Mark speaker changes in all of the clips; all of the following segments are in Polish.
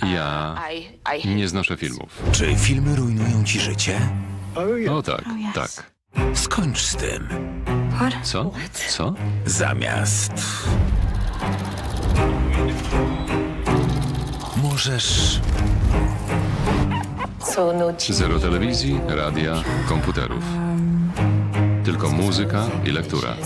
Speaker 1: Ja nie znoszę filmów.
Speaker 2: Czy filmy rujnują ci życie?
Speaker 1: O tak, tak.
Speaker 2: Skończ z tym.
Speaker 1: Co? Co?
Speaker 2: Zamiast... Możesz...
Speaker 1: Zero telewizji, radia, komputerów. Tylko muzyka i lektura.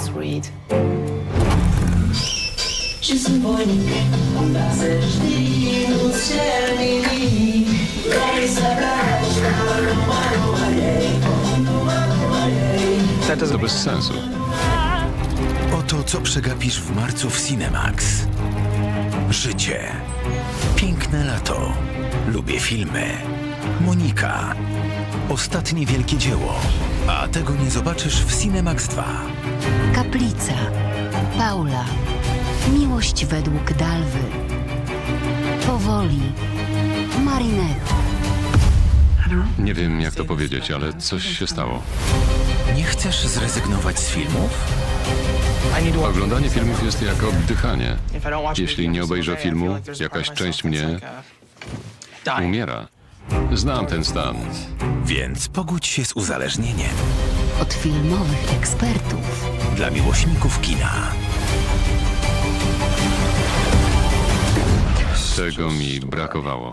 Speaker 1: To bez sensu.
Speaker 2: Oto co przegapisz w marcu w Cinemax. Życie. Piękne lato. Lubię filmy. Monika. Ostatnie wielkie dzieło. A tego nie zobaczysz w Cinemax 2.
Speaker 3: Kaplica. Paula. Miłość według Dalwy. Powoli. Marinette.
Speaker 1: Nie wiem, jak to powiedzieć, ale coś się stało.
Speaker 2: Nie chcesz zrezygnować z filmów?
Speaker 1: Oglądanie filmów jest jak oddychanie. Jeśli nie obejrzę filmu, jakaś część mnie umiera. Znam ten stan.
Speaker 2: Więc pogódź się z uzależnieniem.
Speaker 3: Od filmowych ekspertów.
Speaker 2: Dla miłośników kina.
Speaker 1: Tego mi brakowało.